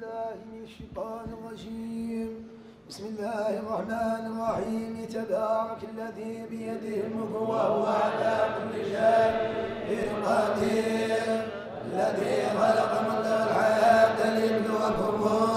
بالله من الشيطان الرجيم. بسم الله الرحمن الرحيم. تبارك الذي بيده الملك وهو على كل شيء قدير، الذي خلق الموت والحياة ليبلوكم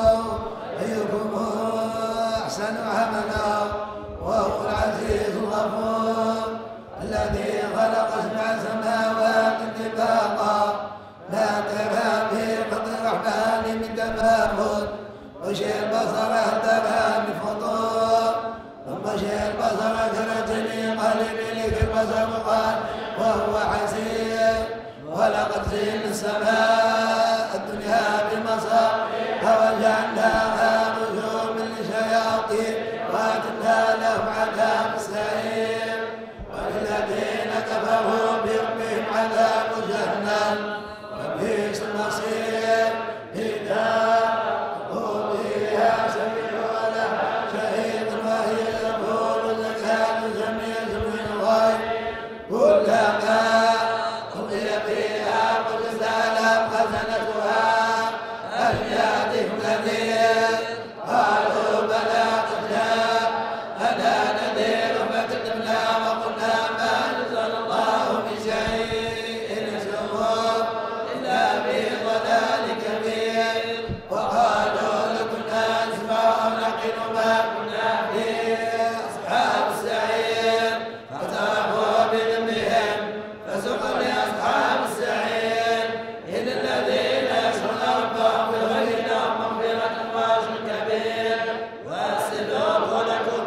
أيكم أحسن عملا وهو العزيز الغفور، الذي خلق سبع سماوات طباقا لا ترى في خلق الرحمن من تفاوت، وشيء البصر اهتدى بفطور، ثم شيء البصر كرجل قلب لك البصر قال وهو حسير، ولقد زينا السماء الدنيا بمصابيح وجعلناها رجوما للشياطين واعتدنا لهم عذاب السعير، وللذين كفروا بربهم عذاب جهنم وبئس المصير. إذا قضوا بها سمعوا لها شهيد وهي تقول زكاة جميع من الغيب كلما قضي فيها قلت لهم خزنتها ألم يأتكم نذير قالوا بلى قد جاءنا نذير فكذبنا وقلنا ما أنزل الله من شيء نسوه إلا في ضلال كبير، وقالوا لو كنا نسمع أو نعقل ما كنا في أصحاب السعير فاعترفوا بذنبهم فسحقا لأصحاب السعير. إن الذين يخشون ربهم بالغيب لهم مغفرة وأجر كبير، وأسلوه لكم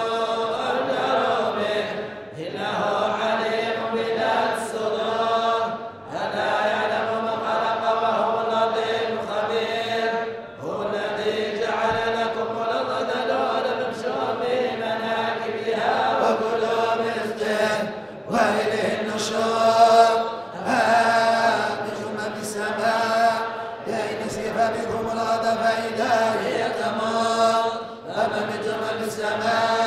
أرجعوا به إنه عليم بذات الصدور، ألا يعلم من خلق وهو اللطيف الخبير. هو الذي جعل لكم الأرض ذلولا فامشوا في مناكبها وكلوا من رزقه وإليه النشور. أنتم من السماء لئن نسف بكم الأرض فإذا هي تمور، أمنتم من السماء